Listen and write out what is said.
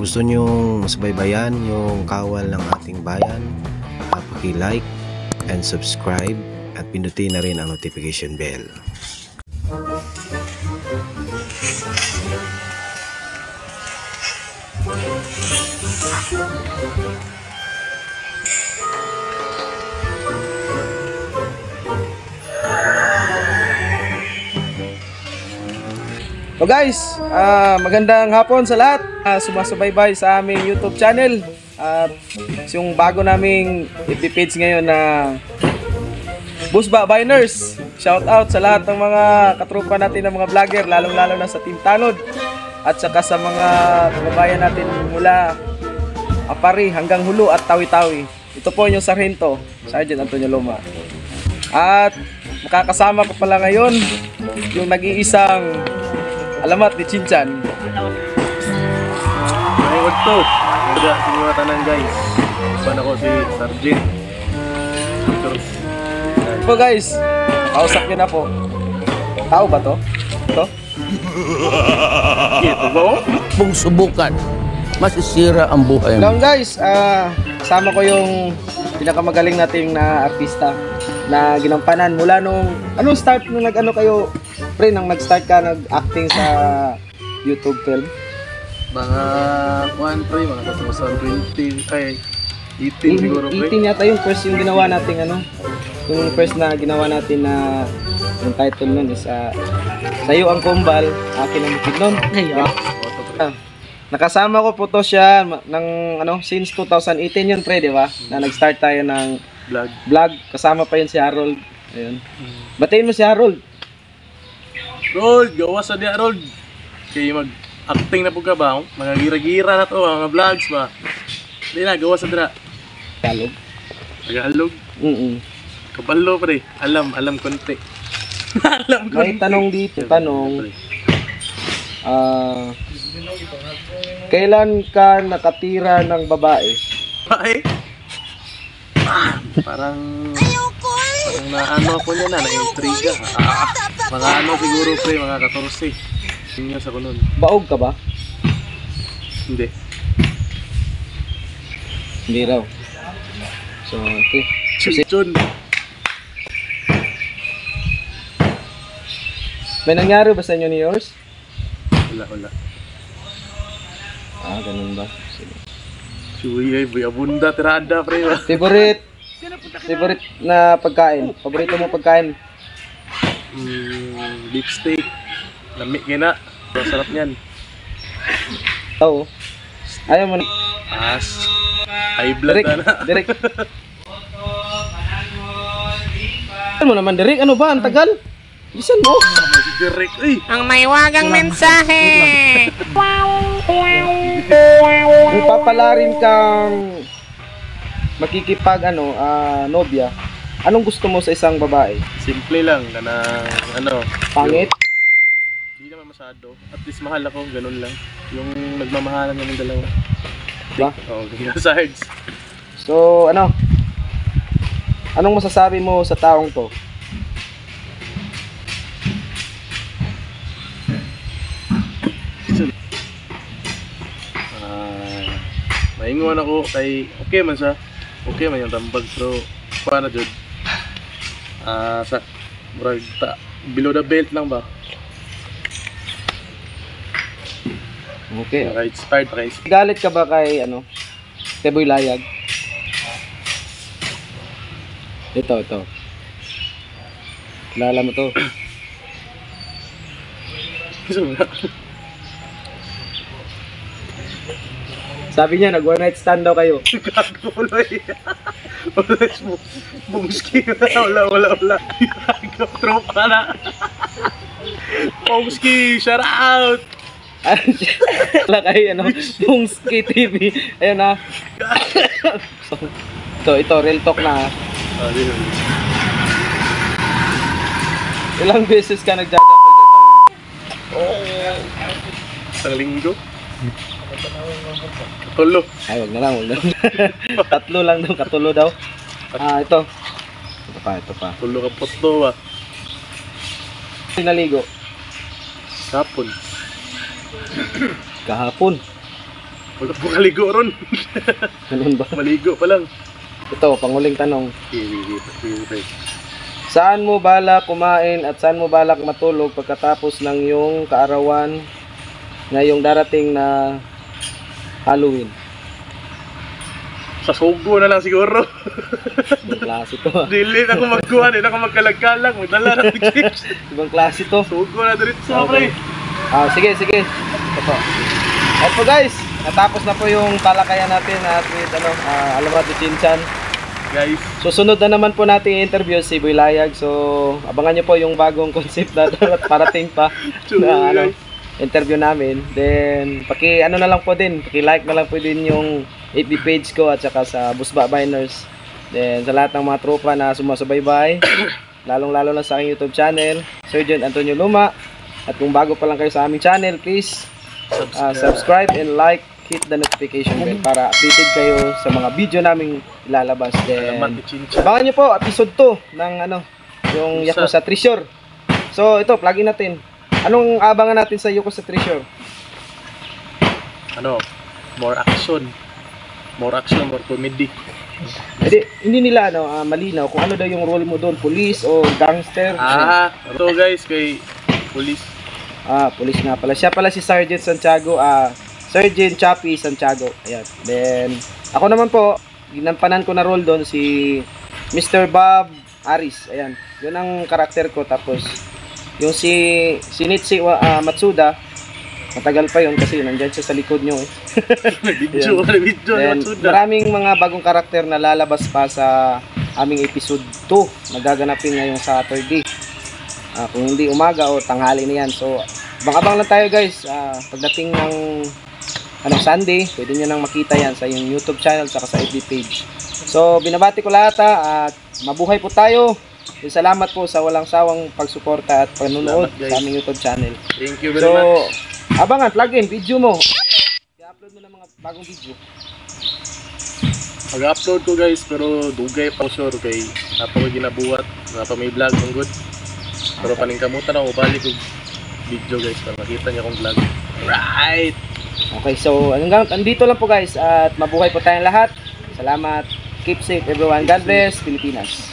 Kung gusto nyong masubaybayan yung kawal ng ating bayan, paki-like and subscribe at pindutin na rin ang notification bell. So guys, magandang hapon sa lahat sumasubaybay sa aming YouTube channel at yung bago naming FB page ngayon na Busba Biners. Shout out sa lahat ng mga katrupa natin ng mga vlogger, lalong-lalo na sa Team Tanod at saka sa mga kababayan natin mula Apari hanggang Hulu at Tawi-Tawi. Ito po yung Sargento, Sergeant Antonio Loma. At makakasama ko pala ngayon yung nag-iisang alamat ni Chinchan. Ay, wag to. Udah, mga tanan guys. Pan ako si Sergeant. So guys, kausap nyo na po. Tao ba to? Ito? Ito ba? Kung subukan, masisira ang buhay mo. Ngayon guys, kasama ko yung pinakamagaling nating na artista na ginampanan mula nung anong start nung nag-ano kayo pre, nang nag-start ka nag-acting sa YouTube film? Mga 1 pre, mga 2020 ay 18 siguro pre. 18 yata yung first yung ginawa natin ano. Yung first na ginawa natin na yung title nun is Sa'yo ang Kumbal, Akin ang Bukid nun. Nakasama ko po to siya ng ano since 2018 yun pre, di ba? Na nag-start tayo ng vlog. Kasama pa yun si Harold. Ayun. Batiin mo si Harold. Rold, gawas sa diya Rold. Kaya mag-acting na po ka ba? Mga gira-gira na to, mga vlogs ba? Hindi na, gawas sa diya. Tagalog? Tagalog? Kabalo pre, alam konti. Alam konti. May tanong dito, kailan ka nakatira ng babae? Ay? Parang naano ako niya na intriga. Mga ano siguro pre, mga 14. Yun sa kunon. Baog ka ba? Hindi. Hindi raw. So, okay. Chun. May nangyari ba sa inyo ni yours? Wala. Ganun ba? Sige. Suy, boy, abunda, tirada, pre. Favorite na pagkain? Paborito mo pagkain? Beef steak. Lamig kina. Masarap niyan. Oo. Ayaw mo na. High blood na. Direk. Ano mo naman, Direk? Ano ba? Ang tagal? Bisan mo. Direk, uy. Ang may wagang mensahe. Kung papalarin kang makikipag nobya, anong gusto mo sa isang babae? Simple lang, Pangit? Hindi naman masyado. At least mahal ako, ganun lang. Yung nagmamahalan ng dalawa. Ba? Oo, ganyan sides. So, anong masasabi mo sa taong to? Maingon ako kay okay man siya. Okay man yung tambag pero paano jud? Sa murag below the belt lang ba? Okay. Naka-inspired pa kayo. Galit ka ba kay Teboy Layag? Ito. Kilala mo to? Sabi niya, nag one night stand daw kayo. Kaguloy. Bungski. Wala. Tropa na. Bungski, shout out. Wala kayo, Bungski TV. Ayun na. Ito, real talk na. Ilang beses ka nagdadapal sa isang linggo? Katulo. Ay, wag na lang. Tatlo lang daw, katulo daw. Ito. Ito pa. Tulo ka potlo ba? Naligo. Kapon. Kahapon. Wala po kaligo ron. Ganun ba? Maligo pa lang. Ito, panguling tanong. Okay. Saan mo balak kumain at saan mo balak matulog pagkatapos ng iyong kaarawan ngayong darating na Halloween? Sa sugo na lang siguro. Ibang klase to. Dili na ako magkuha, di na ako magkalag-kalag. Magdala na ako chips. Ibang klase to. Sugo na dito sa pre. Sige. Ito. Ito guys, natapos na po yung talakayan natin at with Alamat de Chinchan. Guys, Susunod na naman po natin i-interview si Boy Layag. So, abangan nyo po yung bagong concept na parating pa na interview namin. Then, na lang po din, paki-like na lang po din yung FB page ko at saka sa Busba Biners. Then, sa lahat ng mga tropa na sumasubaybay, lalong-lalo na sa aking YouTube channel, Sir John Antonio Luma. At kung bago pa lang kayo sa aming channel, please subscribe and like, hit the notification bell para updated kayo sa mga video naming ilalabas. Then, abangan nyo po, episode 2 ng yung Yakuza Treasure. So, ito, plugin natin. Anong abangan natin sa Yakuza Treasure? More action, more comedy. Hindi nila malinaw kung ano daw yung role mo doon, police o gangster. Ito guys, kay police. Police nga pala. Siya pala si Sergeant Santiago, Sergeant Chappy Santiago. Ayan. Then, ako naman po, ginampanan ko na role doon si Mr. Bob Aris. Ayan. Yun ang karakter ko. Tapos, yung si Nitsi Matsuda, matagal pa yun kasi nandyan siya sa likod nyo. Video Matsuda. Maraming mga bagong karakter na lalabas pa sa aming episode 2 na gaganapin ngayong Saturday. Kung hindi umaga o tanghali na yan. So, abang-abang lang tayo guys. Pagdating ng Sunday, pwede nyo nang makita yan sa yung YouTube channel saka sa FB page. So, binabati ko lahat at mabuhay po tayo. Salamat po sa walang sawang pagsuporta at panunood sa aming YouTube channel. Thank you very much. Abangan, plug in, video mo. I-upload mo ng mga bagong video. Mag-upload ko guys, pero dugay pa sure kay nato ko ginabuhat, napa may vlog ng good. Pero paningkamutan ako balik og video guys para makita niyo akong vlog. Right. Okay, so andito lang po guys at mabuhay po tayong lahat. Salamat. Keep safe everyone. God bless Pilipinas.